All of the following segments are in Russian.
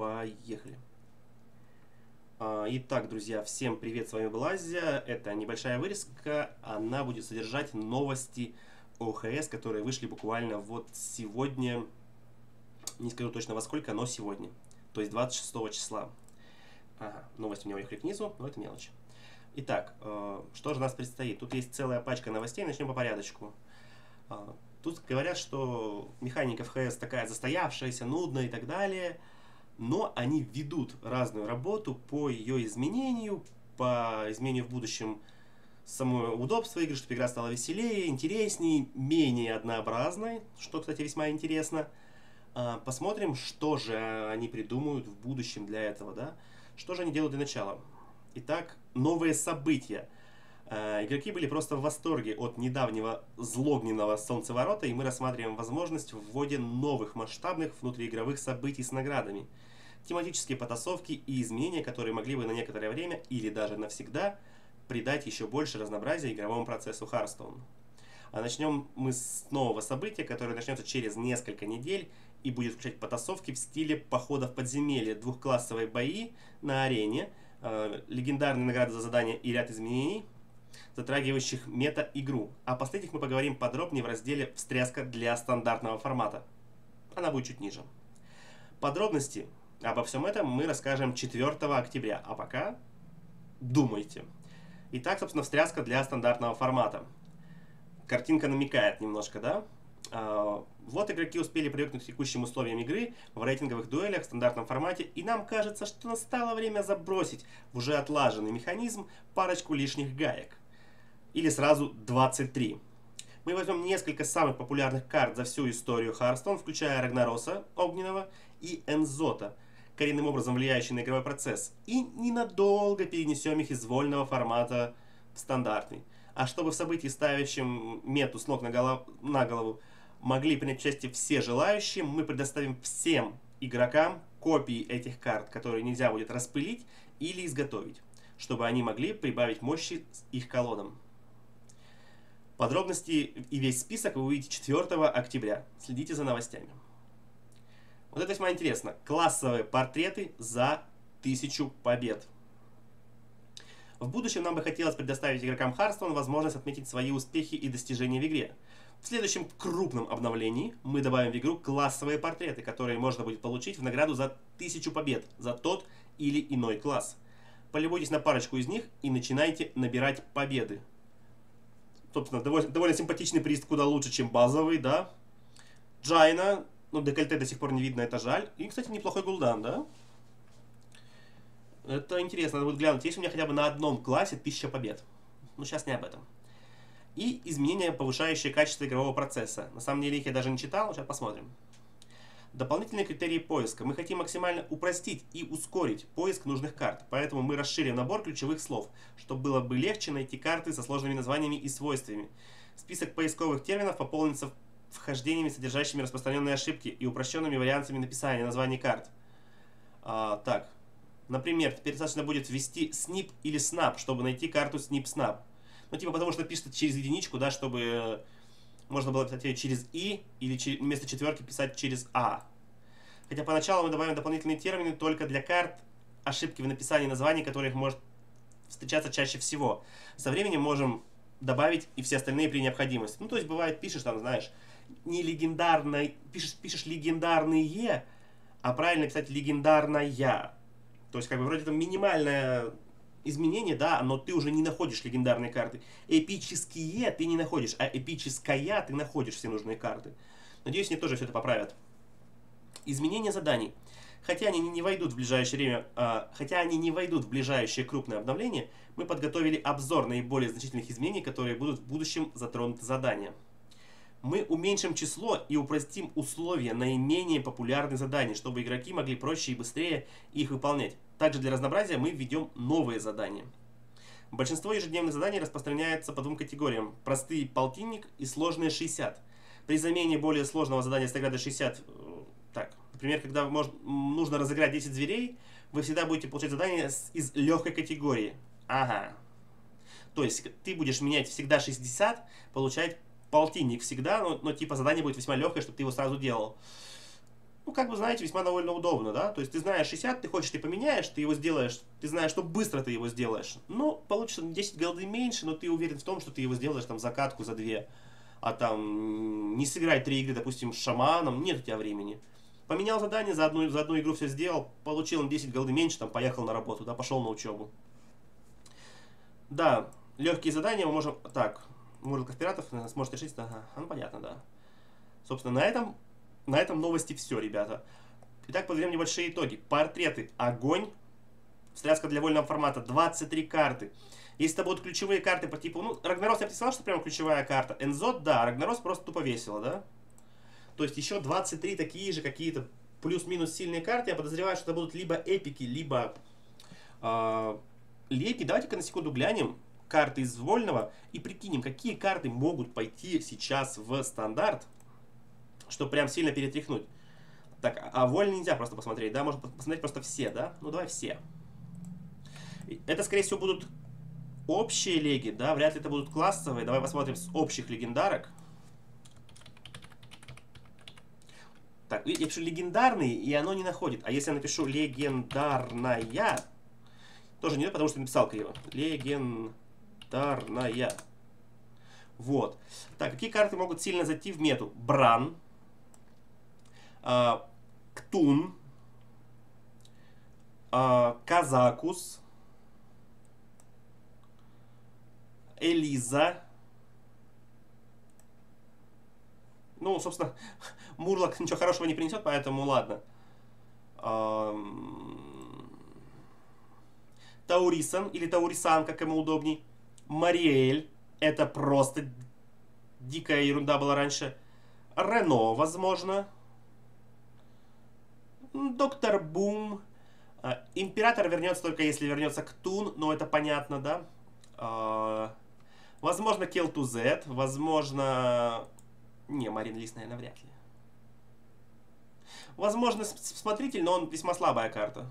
поехали. Итак, друзья, всем привет, с вами был Азия. Это небольшая вырезка, она будет содержать новости ОХС, которые вышли буквально вот сегодня, не скажу точно во сколько, но сегодня, то есть 26 числа. Новости у меня уехали к низу, но это мелочь. Итак, что же нас предстоит? Тут есть целая пачка новостей, начнем по порядочку. Тут говорят, что механика ФХС такая застоявшаяся, нудная и так далее, но они ведут разную работу по ее изменению, по изменению в будущем самого удобства игры, чтобы игра стала веселее, интереснее, менее однообразной, что, кстати, весьма интересно. Посмотрим, что же они придумают в будущем для этого, да? Что же они делают для начала? Итак, новые события. Игроки были просто в восторге от недавнего злогненного солнцеворота, и мы рассматриваем возможность в вводе новых масштабных внутриигровых событий с наградами. Тематические потасовки и изменения, которые могли бы на некоторое время или даже навсегда придать еще больше разнообразия игровому процессу Hearthstone. А начнем мы с нового события, которое начнется через несколько недель и будет включать потасовки в стиле походов в подземелья, двухклассовые бои на арене, легендарные награды за задания и ряд изменений, затрагивающих мета-игру. О последних мы поговорим подробнее в разделе «Встряска для стандартного формата». Она будет чуть ниже. Подробности обо всем этом мы расскажем 4 октября, а пока думайте. Итак, собственно, встряска для стандартного формата. Картинка намекает немножко, да? Вот игроки успели привыкнуть к текущим условиям игры в рейтинговых дуэлях в стандартном формате, и нам кажется, что настало время забросить в уже отлаженный механизм парочку лишних гаек. Или сразу 23. Мы возьмем несколько самых популярных карт за всю историю Hearthstone, включая Рагнароса Огненного и Энзота, коренным образом влияющие на игровой процесс, и ненадолго перенесем их из вольного формата в стандартный. А чтобы в событии, ставящем мету с ног на голову, могли принять участие все желающие, мы предоставим всем игрокам копии этих карт, которые нельзя будет распылить или изготовить, чтобы они могли прибавить мощи их колодам. Подробности и весь список вы увидите 4 октября. Следите за новостями. Вот это весьма интересно. Классовые портреты за 1000 побед. В будущем нам бы хотелось предоставить игрокам Hearthstone возможность отметить свои успехи и достижения в игре. В следующем крупном обновлении мы добавим в игру классовые портреты, которые можно будет получить в награду за 1000 побед за тот или иной класс. Полюбуйтесь на парочку из них и начинайте набирать победы. Собственно, довольно симпатичный приз, куда лучше, чем базовый, да. Джайна, ну, декольте до сих пор не видно, это жаль. И, кстати, неплохой гул'дан, да. Это интересно, надо будет глянуть. Есть у меня хотя бы на одном классе 1000 побед. Ну, сейчас не об этом. И изменения, повышающие качество игрового процесса. На самом деле их я даже не читал, сейчас посмотрим. Дополнительные критерии поиска. Мы хотим максимально упростить и ускорить поиск нужных карт, поэтому мы расширим набор ключевых слов, чтобы было бы легче найти карты со сложными названиями и свойствами. Список поисковых терминов пополнится вхождениями, содержащими распространенные ошибки и упрощенными вариантами написания названий карт. Так, например, теперь достаточно будет ввести snip или snap, чтобы найти карту snip-snap. Ну, типа, потому что пишется через единичку, да, чтобы можно было писать ее через «и» или вместо четверки писать через «а». Хотя поначалу мы добавим дополнительные термины только для карт, ошибки в написании названий, которых может встречаться чаще всего. Со временем можем добавить и все остальные при необходимости. Ну, то есть, бывает, пишешь там, знаешь, не легендарный, пишешь легендарные, а правильно писать легендарная. То есть, как бы, вроде там минимальное изменение, да, но ты уже не находишь легендарные карты. Эпические ты не находишь, а эпическая ты находишь все нужные карты. Надеюсь, они тоже все это поправят. Изменения заданий. Хотя они не войдут в ближайшее крупное обновление, мы подготовили обзор наиболее значительных изменений, которые будут в будущем затронуты задания. Мы уменьшим число и упростим условия наименее популярных заданий, чтобы игроки могли проще и быстрее их выполнять. Также для разнообразия мы введем новые задания. Большинство ежедневных заданий распространяется по двум категориям. Простые полтинник и сложные 60. При замене более сложного задания с наградой 60, например, когда нужно разыграть 10 зверей, вы всегда будете получать задания из легкой категории. Ага. То есть ты будешь менять всегда 60, получать полтинник всегда, но типа задание будет весьма легкое, чтобы ты его сразу делал. ну, как бы, знаете, весьма довольно удобно, да? То есть ты знаешь 60, ты хочешь, ты поменяешь, ты его сделаешь, ты знаешь, что быстро ты его сделаешь. Ну, получится 10 голды меньше, но ты уверен в том, что ты его сделаешь там за катку, за 2. А там не сыграть 3 игры, допустим, с шаманом, нет у тебя времени. Поменял задание, за одну игру все сделал, получил он 10 голды меньше, там поехал на работу, да, пошел на учебу. Да, легкие задания мы можем... Так, мурлка пиратов сможет решить... Ага, ну понятно, да. Собственно, на этом новости все, ребята. Итак, подведем небольшие итоги. Портреты. Огонь. Встряска для вольного формата. 23 карты. Если это будут ключевые карты по типу... Ну, Рагнарос я бы не сказал, что прям ключевая карта. Энзот, да. Рагнарос просто тупо весело, да? То есть еще 23 такие же какие-то плюс-минус сильные карты. Я подозреваю, что это будут либо эпики, либо лепи. Давайте-ка на секунду глянем карты из вольного и прикинем, какие карты могут пойти сейчас в стандарт, чтобы прям сильно перетряхнуть. Так, а вольный нельзя просто посмотреть, да? Можно посмотреть просто все, да? Ну, давай все. Это, скорее всего, будут общие леги, да? Вряд ли это будут классовые. Давай посмотрим с общих легендарок. Так, я пишу легендарный, и оно не находит. А если я напишу легендарная, тоже нет, потому что написал криво. Легендарная. Вот. Так, какие карты могут сильно зайти в мету? Бран. Ктун. Казакус. Элиза. Ну, собственно, Мурлок ничего хорошего не принесет, поэтому ладно. Таурисан или Таурисан, как ему удобней. Мариэль. Это просто дикая ерунда была раньше. Рено, возможно. Доктор Бум. Император вернется только если вернется Ктун, но это понятно, да? Возможно, Kill to Z. Возможно... Не, Марин Лис, наверное, вряд ли. Возможно, смотритель, но он весьма слабая карта.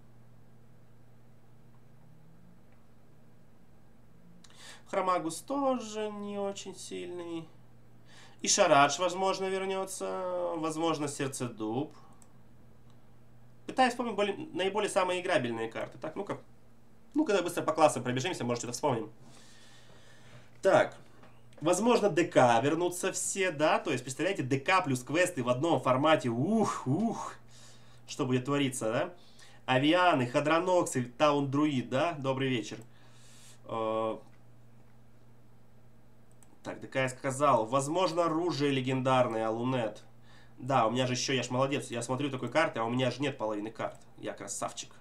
Хромагус тоже не очень сильный. И Шарадж, возможно, вернется. Возможно, Сердцедуб. Пытаюсь вспомнить наиболее самые играбельные карты. Так, ну-ка. Ну-ка, быстро по классам пробежимся, может, что-то вспомним. Так. Возможно, ДК вернутся все, да? То есть, представляете, ДК плюс квесты в одном формате. Ух. Что будет твориться, да? Авианы, Хадроноксы, Таун Друид, да? Добрый вечер. Так, ДК я сказал. Возможно, оружие легендарное, Алунет. Да, у меня же еще, я ж молодец. Я смотрю такой карты, а у меня же нет половины карт. Я красавчик.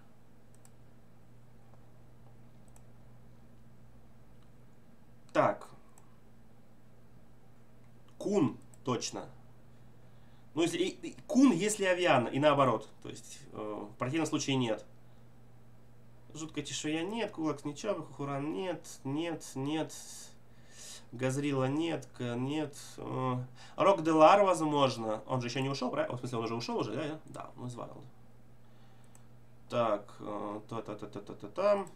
Так. Кун, точно. Ну, если Кун, если Авиана, и наоборот. То есть, в противном случае нет. Жуткая чешуя нет, Кулакс ничего, Хуран нет. Газрила нет. Рок Делар, возможно. Он же еще не ушел, правильно? В смысле, он уже ушел уже, да? Да, он из Вайлда. Так, там.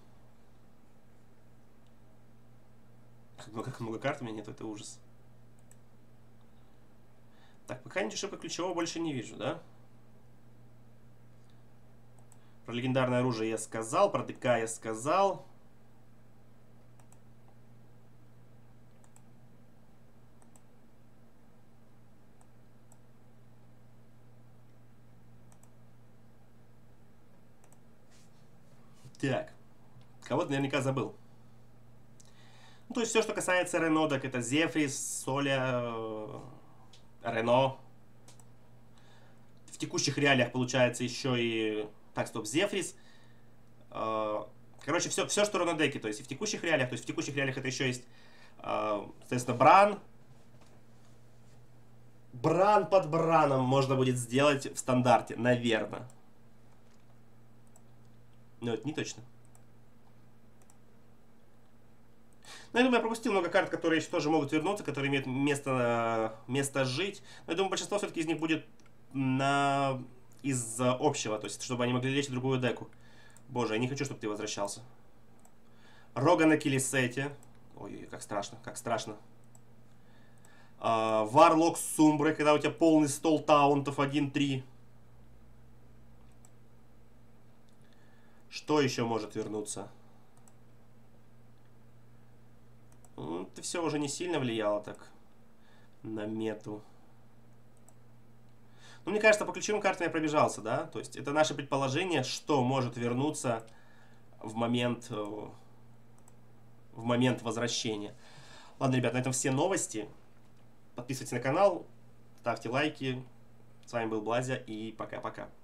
Как много карт у меня нет, это ужас. Так, пока ничего ключевого больше не вижу, да? Про легендарное оружие я сказал, про ДК я сказал. Так, кого-то наверняка забыл. Ну, то есть все, что касается Рено, так это Зефрис, Соля, Рено. В текущих реалиях получается еще и... Так, стоп, Зефрис. Короче, все, что равно деки, то есть и в текущих реалиях, то есть в текущих реалиях это еще есть, соответственно, Бран. Бран под Браном можно будет сделать в стандарте, наверное. Но это не точно. Но я думаю, я пропустил много карт, которые еще тоже могут вернуться, которые имеют место жить. Но я думаю, большинство все-таки из них будет из общего, то есть чтобы они могли лечь другую деку. Боже, я не хочу, чтобы ты возвращался. Рога на Килисете. Ой, как страшно, как страшно. Варлок с Сумброй, когда у тебя полный стол таунтов 1-3. Что еще может вернуться? Это все уже не сильно влияло так на мету. Ну, мне кажется, по ключевым картам я пробежался, да? То есть это наше предположение, что может вернуться в момент возвращения. Ладно, ребят, на этом все новости. Подписывайтесь на канал, ставьте лайки. С вами был Блазя и пока-пока.